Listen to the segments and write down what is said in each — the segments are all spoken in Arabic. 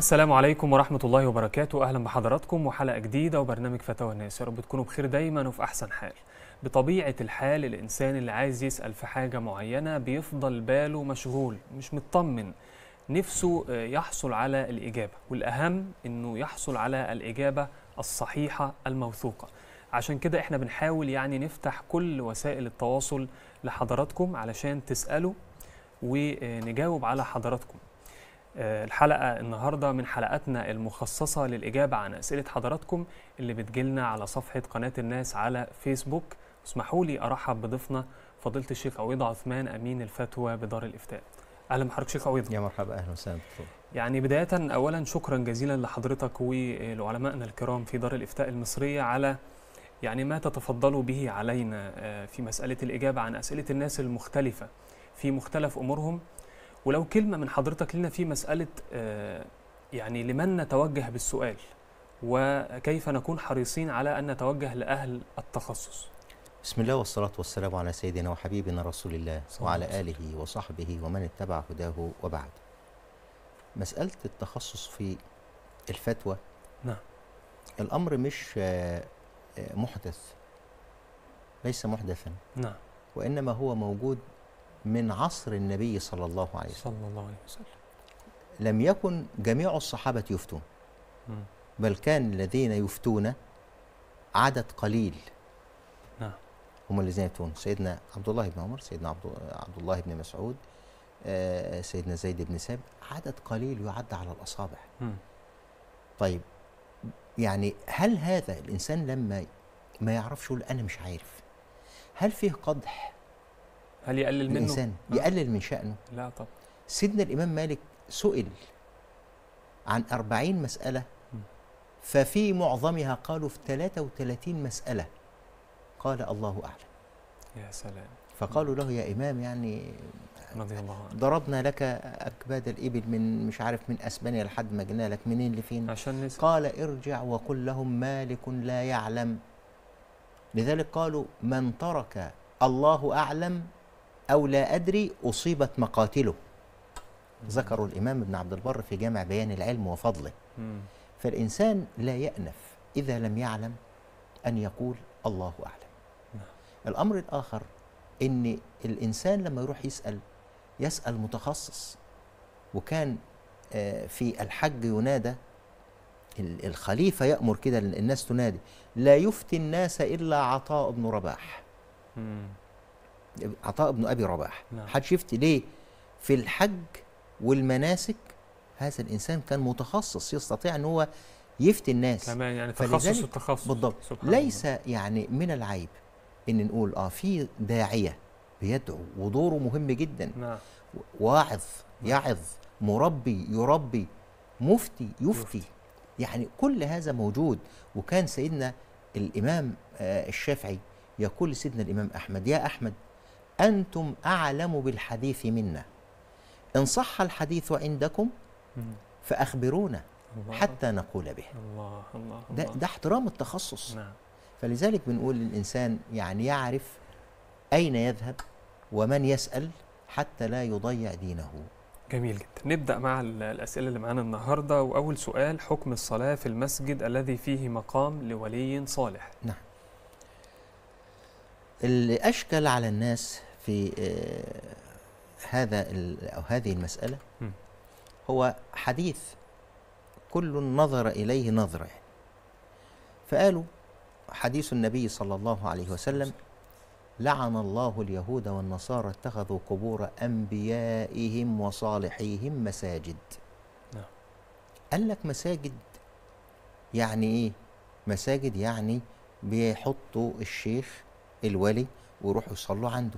السلام عليكم ورحمة الله وبركاته. أهلا بحضراتكم وحلقة جديدة وبرنامج فتاوى الناس. يا رب تكونوا بخير دايما وفي أحسن حال. بطبيعة الحال الإنسان اللي عايز يسأل في حاجة معينة بيفضل باله مشغول، مش مطمن، نفسه يحصل على الإجابة، والأهم إنه يحصل على الإجابة الصحيحة الموثوقة. عشان كده إحنا بنحاول نفتح كل وسائل التواصل لحضراتكم علشان تسألوا ونجاوب على حضراتكم. الحلقة النهاردة من حلقاتنا المخصصة للإجابة عن أسئلة حضراتكم اللي بتجيلنا على صفحة قناة الناس على فيسبوك. اسمحوا لي أرحب بضيفنا فضيلة الشيخ عويضة عثمان أمين الفتوى بدار الإفتاء. أهلا بحضرتك شيخ عويضة. يا مرحبا، أهلا وسهلا. بداية أولا شكرا جزيلا لحضرتك ولعلمائنا الكرام في دار الإفتاء المصرية على ما تتفضلوا به علينا في مسألة الإجابة عن أسئلة الناس المختلفة في مختلف أمورهم. ولو كلمة من حضرتك لنا في مسألة لمن نتوجه بالسؤال وكيف نكون حريصين على أن نتوجه لأهل التخصص. بسم الله والصلاة والسلام على سيدنا وحبيبنا رسول الله وعلى آله وصحبه ومن اتبع هداه وبعد. مسألة التخصص في الفتوى، نعم، الأمر مش محدث، ليس محدثا، نعم، وإنما هو موجود من عصر النبي صلى الله عليه وسلم. صلى الله عليه وسلم. لم يكن جميع الصحابة يفتون، بل كان الذين يفتون عدد قليل. نعم، هم الذين يفتون سيدنا عبد الله بن عمر، سيدنا عبد الله بن مسعود، سيدنا زيد بن ثابت، عدد قليل يعد على الأصابع. طيب، هل هذا الإنسان لما ما يعرفش يقول أنا مش عارف، هل فيه قدح؟ هل يقلل منه؟ الإنسان يقلل من شأنه؟ لا طبعا. سيدنا سيدنا الإمام مالك سئل عن 40 مسألة، ففي معظمها قالوا في 33 مسألة قال الله أعلم. يا سلام. فقالوا له يا إمام رضي الله عنه، ضربنا لك أكباد الإبل من مش عارف من أسبانيا لحد ما جينا لك منين لفين؟ عشان نسأل. قال ارجع وقل لهم مالك لا يعلم. لذلك قالوا من ترك الله أعلم أو لا أدري أصيبت مقاتله. ذكروا الإمام ابن عبد البر في جامع بيان العلم وفضله. فالإنسان لا يأنف إذا لم يعلم أن يقول الله أعلم. الأمر الآخر إن الإنسان لما يروح يسأل متخصص. وكان في الحج ينادى، الخليفة يأمر كده الناس تنادي لا يفتي الناس إلا عطاء بن رباح. عطاء بن أبي رباح. حدش يفتي ليه؟ في الحج والمناسك هذا الإنسان كان متخصص يستطيع أن هو يفتي الناس كمان، تخصص التخصص بالضبط. ليس من العيب إن نقول في داعية بيدعو ودوره مهم جدا. نعم. واعظ يعظ، مربي يربي، مفتي يفتي. كل هذا موجود. وكان سيدنا الإمام الشافعي يقول لسيدنا الإمام أحمد يا أحمد أنتم أعلم بالحديث منا، إن صح الحديث عندكم فأخبرونا حتى نقول به. الله الله. ده احترام التخصص. نعم. فلذلك بنقول للإنسان يعرف أين يذهب ومن يسأل حتى لا يضيع دينه. جميل جدا. نبدأ مع الأسئلة اللي معانا النهاردة. وأول سؤال: حكم الصلاة في المسجد الذي فيه مقام لولي صالح؟ نعم. اللي أشكل على الناس في هذه المسألة هو حديث كل نظر إليه نظرة. فقالوا حديث النبي صلى الله عليه وسلم لعن الله اليهود والنصارى اتخذوا قبور أنبيائهم وصالحيهم مساجد. قال لك مساجد إيه؟ مساجد بيحطوا الشيخ الولي ويروحوا يصلوا عنده.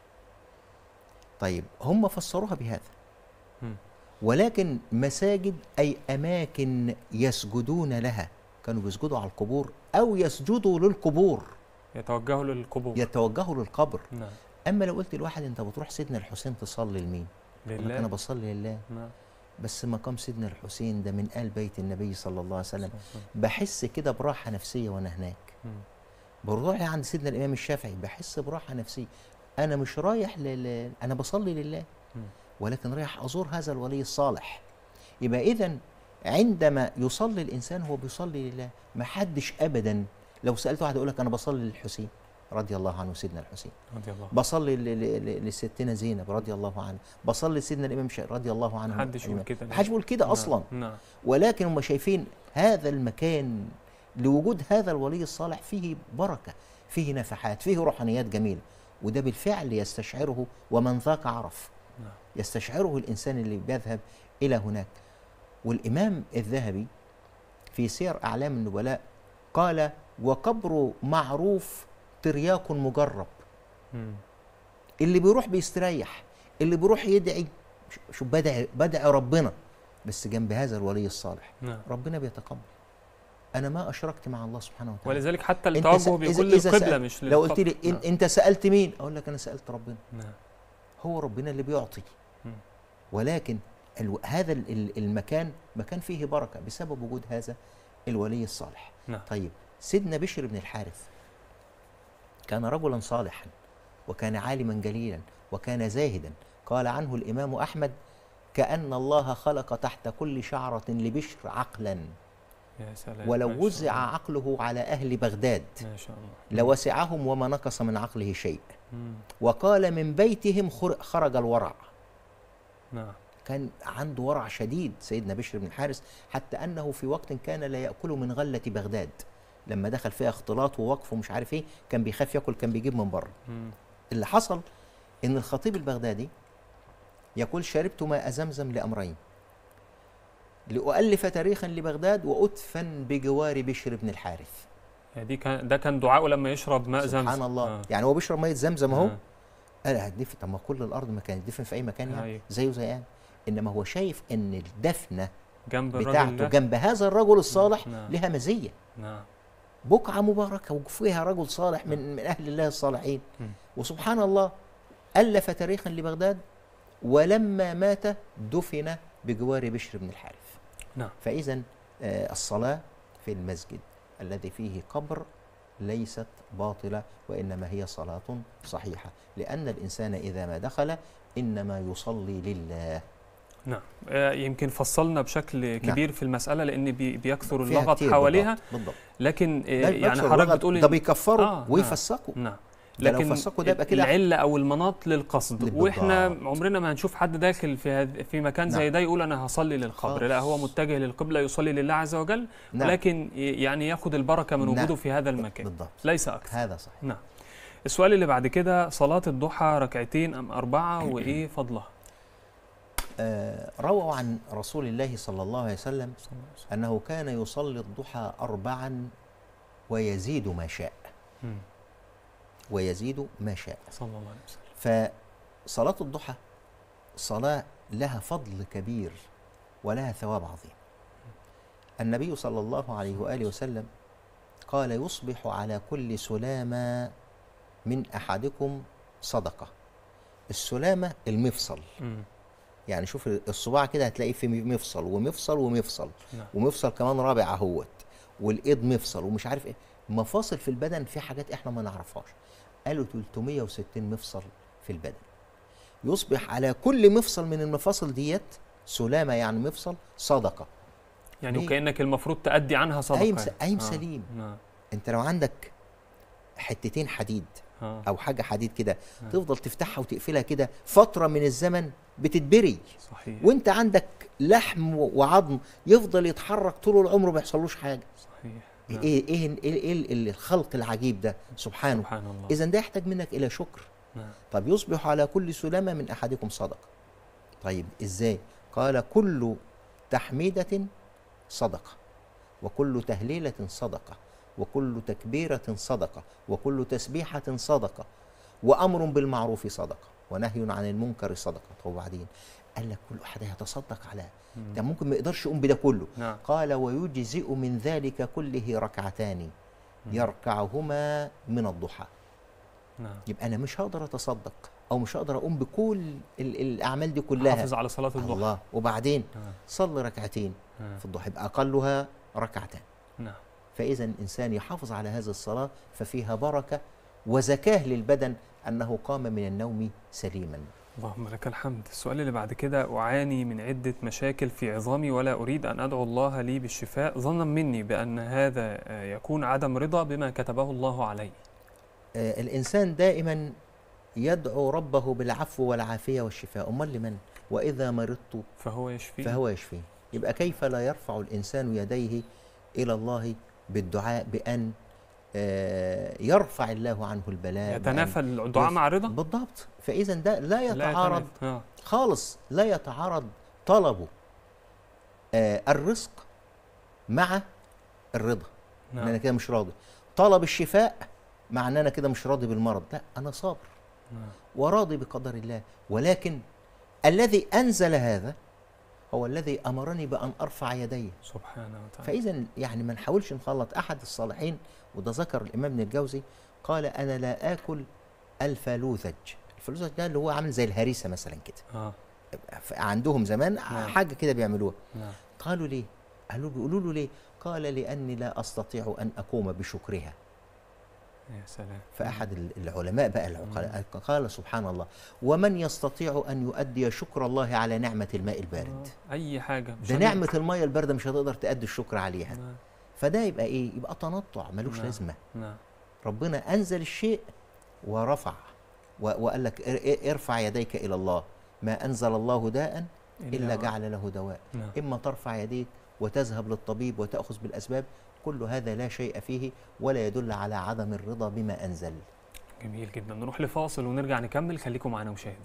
طيب، هم فسروها بهذا، ولكن مساجد أي أماكن يسجدون لها، كانوا بيسجدوا على القبور أو يسجدوا للقبور، يتوجهوا للقبور، يتوجهوا للقبر. نعم. أما لو قلت لواحد أنت بتروح سيدنا الحسين تصلي لمين؟ لله. أنا بصلي لله. نعم. بس مقام سيدنا الحسين ده من آل بيت النبي صلى الله عليه وسلم، بحس كده براحة نفسية وأنا هناك. بروح عند سيدنا الإمام الشافعي بحس براحة نفسية. أنا مش رايح أنا بصلي لله، ولكن رايح أزور هذا الولي الصالح. يبقى إذن عندما يصلي الإنسان هو بيصلي لله. ما حدش أبدا لو سألت واحد يقول لك أنا بصلي للحسين رضي الله عنه، سيدنا الحسين، رضي الله. بصلي لستنا زينب رضي الله عنها، بصلي لسيدنا الإمام الشافعي رضي الله عنه. محدش يقول كده. محدش بيقول كده أصلا. نعم. ولكن هم شايفين هذا المكان لوجود هذا الولي الصالح فيه بركة، فيه نفحات، فيه روحانيات جميلة، وده بالفعل يستشعره ومن ذاق عرف. نعم. يستشعره الإنسان اللي بيذهب إلى هناك. والإمام الذهبي في سير أعلام النبلاء قال: وقبر معروف ترياق مجرب. اللي بيروح بيستريح، اللي بيروح يدعي، شو بدعي ربنا، بس جنب هذا الولي الصالح. نعم. ربنا بيتقبل. أنا ما أشركت مع الله سبحانه وتعالى. ولذلك حتى التوجه بيكون للقبلة مش لو قلت لي نعم. أنت سألت مين؟ أقول لك أنا سألت ربنا. نعم. هو ربنا اللي بيعطي. ولكن هذا المكان مكان فيه بركة بسبب وجود هذا الولي الصالح. نعم. طيب سيدنا بشر بن الحارث كان رجلا صالحا، وكان عالما جليلا، وكان زاهدا. قال عنه الإمام أحمد: كأن الله خلق تحت كل شعرة لبشر عقلا، يا سلام. ولو وزع عقله على أهل بغداد ما شاء الله لوسعهم وما نقص من عقله شيء. وقال: من بيتهم خرج الورع. نعم. كان عنده ورع شديد سيدنا بشر بن الحارث، حتى أنه في وقت كان لا يأكل من غلة بغداد. لما دخل فيها اختلاط ووقف ومش عارف ايه، كان بيخاف ياكل، كان بيجيب من بره. اللي حصل ان الخطيب البغدادي يقول: شربت ماء زمزم لأمرين: لأؤلف تاريخا لبغداد، وأدفن بجوار بشر بن الحارث. يعني ده كان دعاءه لما يشرب ماء زمزم. سبحان الله. يعني هو بيشرب ماء زمزم اهو. قال هتدفن، طب ما كل الارض ما كانت تدفن في اي مكان يعني زيه زي يعني. انما هو شايف ان الدفنه جنب بتاعته جنب هذا الرجل الصالح لها مزيه. نعم. بقعه مباركه وفيها رجل صالح من اهل الله الصالحين. وسبحان الله الف تاريخا لبغداد، ولما مات دفن بجوار بشر بن الحارث. نعم. فاذا الصلاه في المسجد الذي فيه قبر ليست باطلة، وإنما هي صلاة صحيحة، لأن الإنسان إذا ما دخل إنما يصلي لله. نعم. يمكن فصلنا بشكل كبير في المسألة، لأن بيكثر فيها اللغط حواليها. بالضبط. لكن يعني حضرتك بتقول ده بيكفروا ويفسقوا. نعم. لكن ده يبقى كده العلة أو المناط للقصد، وإحنا عمرنا ما هنشوف حد داخل في مكان زي ده يقول أنا هصلي للقبر. لا، هو متجه للقبلة يصلي لله عز وجل. ولكن يعني ياخد البركة من وجوده في هذا المكان. بالضبط. ليس أكثر. هذا صحيح. نعم. السؤال اللي بعد كده: صلاة الضحى ركعتين أم 4، وإيه فضلها؟ رووا عن رسول الله صلى الله عليه وسلم أنه كان يصلي الضحى 4 ويزيد ما شاء. ويزيد ما شاء صلى الله عليه وسلم. فصلاة الضحى صلاة لها فضل كبير ولها ثواب عظيم. النبي صلى الله عليه وآله وسلم قال: يصبح على كل سلامة من أحدكم صدقة. السلامة المفصل. يعني شوف الصباع كده هتلاقيه في مفصل ومفصل ومفصل. ومفصل كمان رابع اهوت، والايد مفصل ومش عارف ايه، مفاصل في البدن في حاجات احنا ما نعرفهاش. قالوا 360 مفصل في البدن. يصبح على كل مفصل من المفاصل ديت سلامة، يعني مفصل، صدقة. يعني وكأنك المفروض تأدي عنها صدقة. قايم سليم. انت لو عندك حتتين حديد او حاجة حديد كده، تفضل تفتحها وتقفلها كده فترة من الزمن بتتبري. صحيح. وانت عندك لحم وعظم يفضل يتحرك طول العمر ما يحصلوش حاجة. صحيح. ايه الخلق العجيب ده سبحانه. سبحان الله. اذا ده يحتاج منك الى شكر. طب يصبح على كل سلامة من احدكم صدقة. طيب ازاي؟ قال: كل تحميدة صدقة، وكل تهليلة صدقة، وكل تكبيرة صدقة، وكل تسبيحة صدقة، وأمر بالمعروف صدقة، ونهي عن المنكر صدقة. وبعدين قال لك كل واحد هيتصدق على ده، ممكن ما يقدرش يقوم بده كله. قال: ويجزئ من ذلك كله ركعتان يركعهما من الضحى. يبقى أنا مش هقدر أتصدق أو مش هقدر أقوم بكل الأعمال دي كلها، حافظ على صلاة الضحى. الله. وبعدين صلي ركعتين في الضحى، يبقى أقلها ركعتان. فإذا الإنسان يحافظ على هذه الصلاة ففيها بركة وزكاة للبدن، أنه قام من النوم سليما. اللهم لك الحمد. السؤال اللي بعد كده: أعاني من عدة مشاكل في عظامي ولا أريد أن أدعو الله لي بالشفاء ظنا مني بأن هذا يكون عدم رضا بما كتبه الله علي. الإنسان دائما يدعو ربه بالعفو والعافية والشفاء، أمال لمن؟ وإذا مرضت فهو يشفيه. يبقى كيف لا يرفع الإنسان يديه إلى الله بالدعاء بأن يرفع الله عنه البلاء، يتنافى الدعاء مع رضا؟ بالضبط. فإذا ده لا يتعارض خالص، لا يتعارض طلبه الرزق مع الرضا. نعم. أنا كده مش راضي. طلب الشفاء مع أن أنا كده مش راضي بالمرض، لا، أنا صابر وراضي بقدر الله. ولكن الذي أنزل هذا هو الذي أمرني بأن أرفع يدي سبحانه وتعالى. فإذا يعني ما نحاولش نخلط. أحد الصالحين، وده ذكر الإمام ابن الجوزي، قال: أنا لا آكل الفلوذج. الفلوذج ده اللي هو عامل زي الهريسة مثلا كده. عندهم زمان حاجة كده بيعملوها. قالوا ليه؟ بيقولوا له ليه؟ قال: لأني لا أستطيع أن أقوم بشكرها. يا سلام. فأحد العلماء بقى العقلاء قال: سبحان الله، ومن يستطيع أن يؤدي شكر الله على نعمة الماء البارد؟ أي حاجة ده نعمة الماء الباردة مش هتقدر تأدي الشكر عليها. فده يبقى إيه؟ يبقى تنطع ملوش لازمة. ربنا أنزل الشيء ورفع وقال لك: ارفع يديك إلى الله، ما أنزل الله داء إلا جعل له دواء. إما ترفع يديك وتذهب للطبيب وتأخذ بالأسباب، كل هذا لا شيء فيه ولا يدل على عدم الرضا بما أنزل. جميل جدا. نروح لفاصل ونرجع نكمل. خليكم معنا مشاهدين.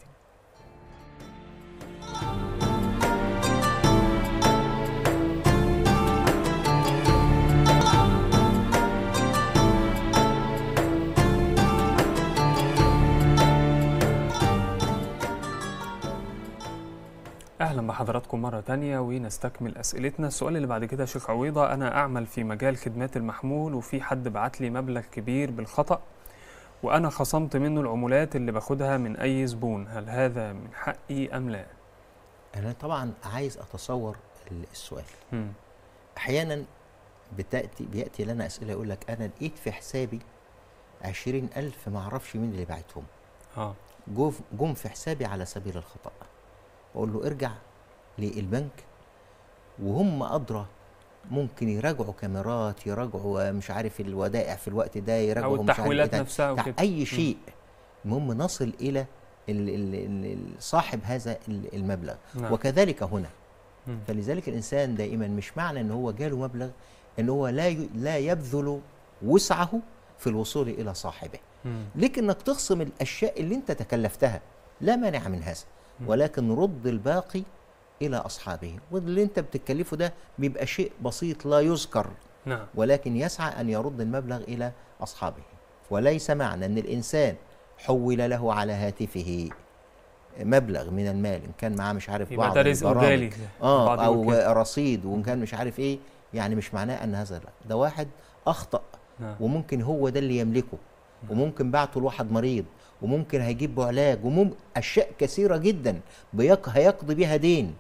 أهلا بحضراتكم مرة تانية ونستكمل أسئلتنا. السؤال اللي بعد كده يا شيخ عويضة: أنا أعمل في مجال خدمات المحمول وفي حد بعت لي مبلغ كبير بالخطأ وأنا خصمت منه العمولات اللي باخدها من أي زبون، هل هذا من حقي أم لا؟ أنا طبعا عايز أتصور السؤال. أحيانا بيأتي لنا أسئلة يقول لك: أنا لقيت في حسابي 20,000 ما أعرفش مين اللي بعتهم. جم في حسابي على سبيل الخطأ. أقول له: ارجع للبنك وهم أدرى، ممكن يراجعوا كاميرات، يراجعوا مش عارف الودائع في الوقت ده، يراجعوا أو التحويلات نفسها وكده، أي شيء. المهم نصل إلى صاحب هذا المبلغ. وكذلك هنا. فلذلك الإنسان دائما مش معنى أنه هو جاله مبلغ أنه هو لا يبذل وسعه في الوصول إلى صاحبه. لكن أنك تخصم الأشياء اللي أنت تكلفتها لا مانع من هذا، ولكن رد الباقي إلى أصحابه. واللي أنت بتتكلفه ده بيبقى شيء بسيط لا يذكر، ولكن يسعى أن يرد المبلغ إلى أصحابه. وليس معنى أن الإنسان حول له على هاتفه مبلغ من المال، إن كان معاه مش عارف بعض البرامج أو رصيد، وإن كان مش عارف إيه، يعني مش معناه أن هذا لا. ده واحد أخطأ، وممكن هو ده اللي يملكه، وممكن بعته لواحد مريض، وممكن هيجيب له علاج، أشياء كثيرة جدا هيقضي بيها دين.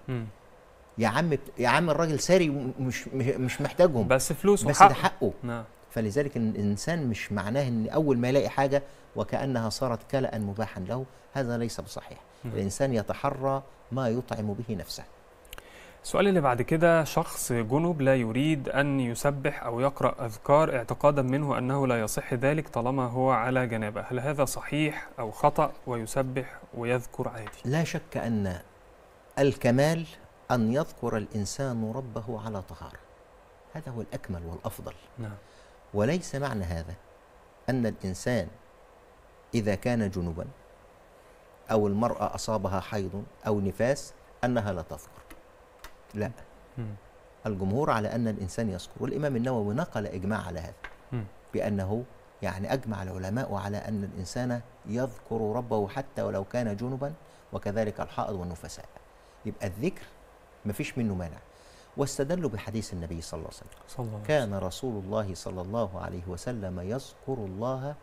يا عم الراجل ساري مش محتاجهم، بس فلوسه بس ده حقه. فلذلك الإنسان مش معناه أن أول ما يلاقي حاجة وكأنها صارت كلأ مباحا له، هذا ليس بصحيح. الإنسان يتحرى ما يطعم به نفسه. السؤال اللي بعد كده: شخص جنب لا يريد أن يسبح أو يقرأ أذكار اعتقادا منه أنه لا يصح ذلك طالما هو على جنابه، هل هذا صحيح أو خطأ ويسبح ويذكر عادي؟ لا شك أن الكمال أن يذكر الإنسان ربه على طهارة، هذا هو الأكمل والأفضل. وليس معنى هذا أن الإنسان إذا كان جنبا أو المرأة أصابها حيض أو نفاس أنها لا تذكر، لا. الجمهور على أن الإنسان يذكر، والإمام النووي نقل إجماع على هذا، بأنه يعني أجمع العلماء على أن الإنسان يذكر ربه حتى ولو كان جنبا، وكذلك الحائض والنفساء. يبقى الذكر مفيش منه مانع. واستدلوا بحديث النبي صلى الله عليه وسلم: كان رسول الله صلى الله عليه وسلم يذكر الله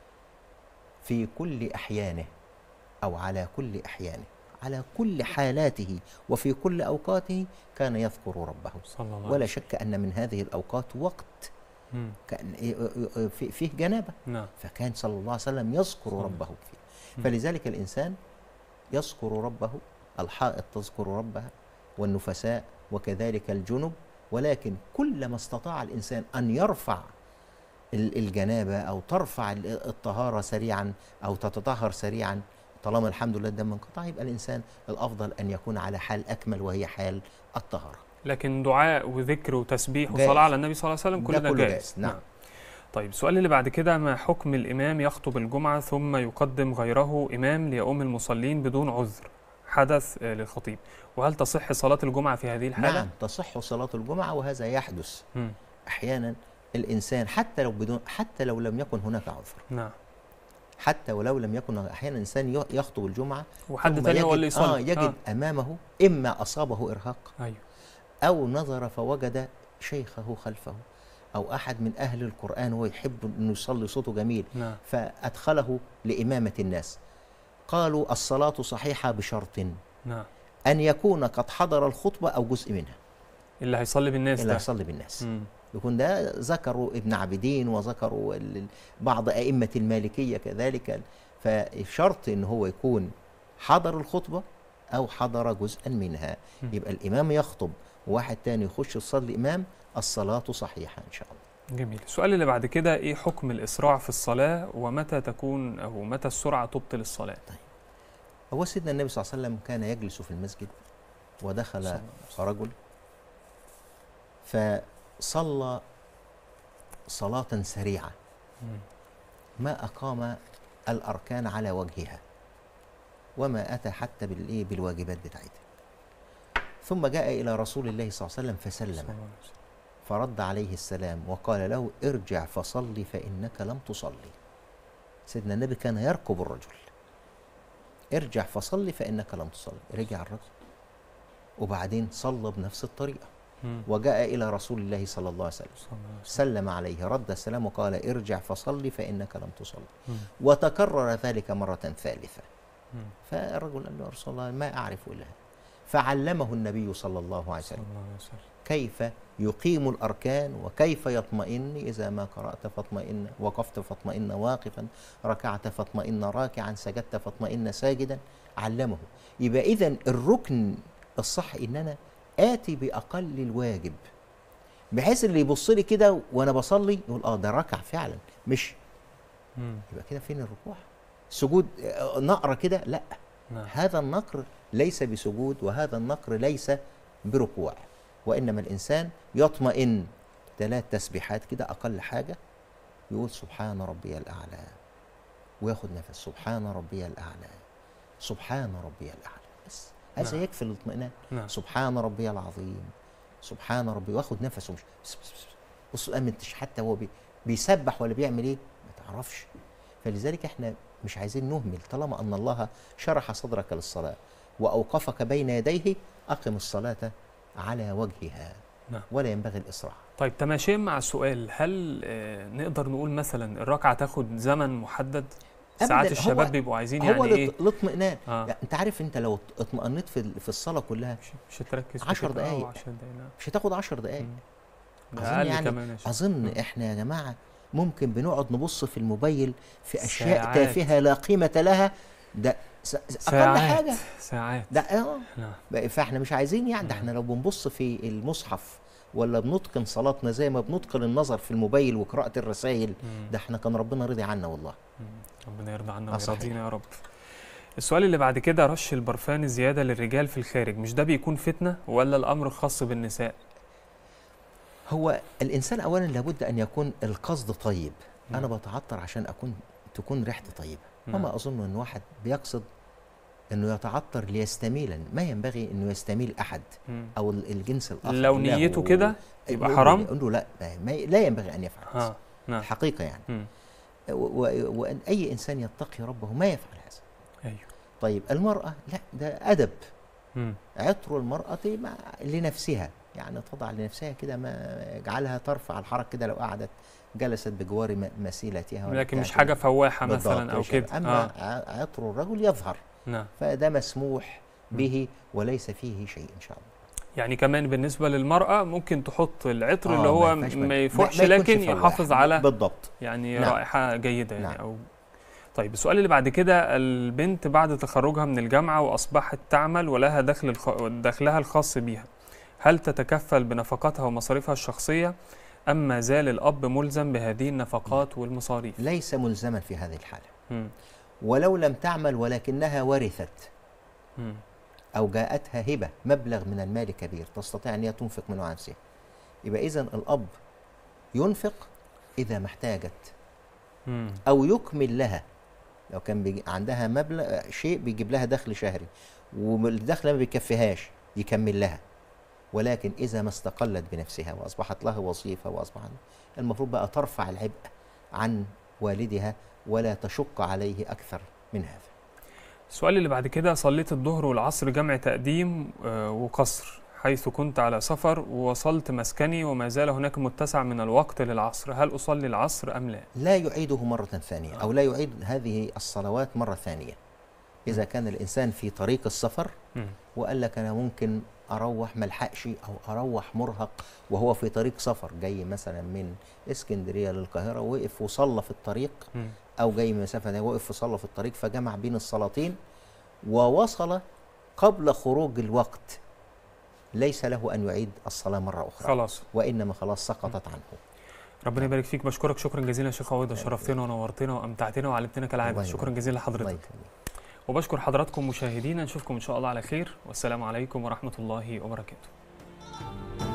في كل أحيانه، أو على كل أحيانه، على كل حالاته وفي كل أوقاته كان يذكر ربه. ولا شك أن من هذه الأوقات وقت كان فيه جنابة، فكان صلى الله عليه وسلم يذكر ربه فيه. فلذلك الإنسان يذكر ربه، الحائض تذكر ربها والنفساء وكذلك الجنب، ولكن كلما استطاع الإنسان أن يرفع الجنابة أو ترفع الطهارة سريعا أو تتطهر سريعا، طالما الحمد لله الدم انقطع، يبقى الإنسان الأفضل أن يكون على حال أكمل وهي حال الطهارة. لكن دعاء وذكر وتسبيح جائز. وصلاة على النبي صلى الله عليه وسلم كل ده كله جائز. نعم. طيب السؤال اللي بعد كده، ما حكم الإمام يخطب الجمعة ثم يقدم غيره إمام ليؤم المصلين بدون عذر حدث للخطيب، وهل تصح صلاة الجمعة في هذه الحالة؟ نعم تصح صلاة الجمعة، وهذا يحدث أحيانا. الإنسان حتى لو لم يكن هناك عذر، نعم، حتى ولو لم يكن، أحيانا الإنسان يخطب الجمعة وحد تاني هو اللي يصلي، يجد أمامه إما أصابه إرهاق، أيوه، أو نظر فوجد شيخه خلفه أو أحد من أهل القرآن وهو يحب أنه يصلي صوته جميل، نعم، فأدخله لإمامة الناس. قالوا الصلاة صحيحة بشرط نعم، أن يكون قد حضر الخطبة أو جزء منها، اللي هيصلي بالناس اللي ده هيصلي بالناس. مم. يكون ده ذكروا ابن عابدين وذكروا بعض أئمة المالكية كذلك، فشرط أن هو يكون حضر الخطبة أو حضر جزءا منها. يبقى الإمام يخطب وواحد تاني يخش يصلي إمام، الصلاة صحيحة إن شاء الله. جميل. السؤال اللي بعد كده، إيه حكم الإسراع في الصلاة ومتى تكون أو متى السرعة تبطل الصلاة؟ طيب، هو سيدنا النبي صلى الله عليه وسلم كان يجلس في المسجد ودخل رجل فصلى صلاة سريعة ما أقام الأركان على وجهها وما أتى حتى بالواجبات بتاعتها، ثم جاء إلى رسول الله صلى الله عليه وسلم فسلم، فرد عليه السلام وقال له ارجع فصلي فإنك لم تصلي. سيدنا النبي كان يركب الرجل، ارجع فصلي فإنك لم تصلي. رجع الرجل وبعدين صلى بنفس الطريقة، وجاء إلى رسول الله صلى الله عليه وسلم سلم عليه، رد السلام وقال ارجع فصلي فإنك لم تصلي، وتكرر ذلك مرة ثالثة. فالرجل قال له يا رسول الله ما أعرف إلا، فعلمه النبي صلى الله عليه وسلم كيف يقيم الأركان وكيف يطمئن، إذا ما قرأت فاطمئن، وقفت فاطمئن واقفا، ركعت فاطمئن راكعا، سجدت فاطمئن ساجدا، علمه. يبقى إذن الركن الصح إن أنا آتي بأقل الواجب، بحيث اللي يبص لي كده وأنا بصلي يقول ده ركع فعلا، مش يبقى كده فين الركوع؟ سجود نقرة كده؟ لا، هذا النقر ليس بسجود وهذا النقر ليس بركوع، وإنما الإنسان يطمئن 3 تسبيحات كده أقل حاجة، يقول سبحان ربي الأعلى وياخد نفس سبحان ربي الأعلى سبحان ربي الأعلى، بس هذا يكفي الاطمئنان. سبحان ربي العظيم سبحان ربي، واخد نفسه، مش بص أمنتش حتى هو بيسبح ولا بيعمل إيه ما تعرفش. فلذلك إحنا مش عايزين نهمل، طالما أن الله شرح صدرك للصلاة وأوقفك بين يديه، أقم الصلاة على وجهها، ولا ينبغي الإسراع. طيب تماشيا مع السؤال، هل نقدر نقول مثلا الركعة تاخد زمن محدد؟ ساعات الشباب بيبقوا عايزين يعني ايه؟ هو الاطمئنان. يعني انت عارف انت لو اطمئنت في الصلاة كلها مش هتركز 10 دقايق، مش هتاخد 10 دقايق. أظن إحنا يا جماعة ممكن بنقعد نبص في الموبايل في أشياء تافهة لا قيمة لها، ده أقل حاجة ساعات ده فإحنا مش عايزين يعني، ده إحنا لو بنبص في المصحف ولا بنتقن صلاتنا زي ما بنتقن النظر في الموبايل وقراءة الرسائل، ده إحنا كان ربنا رضي عنا والله. ربنا يرضى عنا ويرضينا يا رب. السؤال اللي بعد كده، رش البرفان الزيادة للرجال في الخارج، مش ده بيكون فتنة ولا الأمر خاص بالنساء؟ هو الإنسان أولا لابد أن يكون القصد طيب. أنا بتعطر عشان تكون ريحتي طيبة، وما أظن أن واحد بيقصد أنه يتعطر ليستميلا، ما ينبغي أنه يستميل أحد أو الجنس الآخر. لو نيته كده يبقى حرام؟ نقول له لا ينبغي أن يفعل هذا الحقيقة يعني. وأن أي إنسان يتقي ربه ما يفعل هذا. أيوه. طيب المرأة لا، ده أدب. عطر المرأة لنفسها، يعني تضع لنفسها كده، ما يجعلها ترفع الحرك كده لو قعدت جلست بجوار مسيلتها، لكن مش حاجة فواحة مثلا أو كده. أما عطر الرجل يظهر، فده مسموح به وليس فيه شيء إن شاء الله. يعني كمان بالنسبة للمرأة ممكن تحط العطر اللي هو ما يفوحش، لكن يحافظ على بالضبط يعني رائحة جيدة يعني. أو طيب السؤال اللي بعد كده، البنت بعد تخرجها من الجامعة وأصبحت تعمل ولها دخلها الخاص بيها، هل تتكفل بنفقاتها ومصاريفها الشخصية أم ما زال الأب ملزم بهذه النفقات والمصاريف؟ ليس ملزما في هذه الحالة. مم. ولو لم تعمل ولكنها ورثت مم. أو جاءتها هبة مبلغ من المال كبير تستطيع أن هي تنفق منه عن نفسها، يبقى إذن الأب ينفق إذا ما احتاجت، مم. أو يكمل لها. لو كان عندها مبلغ شيء بيجيب لها دخل شهري والدخل ما بيكفيهاش يكمل لها، ولكن إذا ما استقلت بنفسها وأصبحت لها وظيفة وأصبحت، المفروض بقى ترفع العبء عن والدها ولا تشق عليه أكثر من هذا. السؤال اللي بعد كده، صليت الظهر والعصر جمع تقديم وقصر، حيث كنت على سفر ووصلت مسكني وما زال هناك متسع من الوقت للعصر، هل أصلي العصر أم لا؟ لا يعيده مرة ثانية، أو لا يعيد هذه الصلوات مرة ثانية. إذا كان الإنسان في طريق السفر وقال لك أنا ممكن أروح ملحقش أو أروح مرهق وهو في طريق سفر، جاي مثلا من اسكندرية للقاهرة وقف وصلى في الطريق، أو جاي من مسافة وقف وصلى في الطريق فجمع بين الصلاتين ووصل قبل خروج الوقت، ليس له أن يعيد الصلاة مرة أخرى خلاص، وإنما خلاص سقطت عنه. ربنا يبارك فيك. بشكرك شكرا جزيلا يا شيخ عويضة، شرفتنا ونورتنا وأمتعتنا وعلمتنا كالعادة. شكرا جزيلا لحضرتك، وبشكر حضراتكم مشاهدينا. نشوفكم إن شاء الله على خير، والسلام عليكم ورحمة الله وبركاته.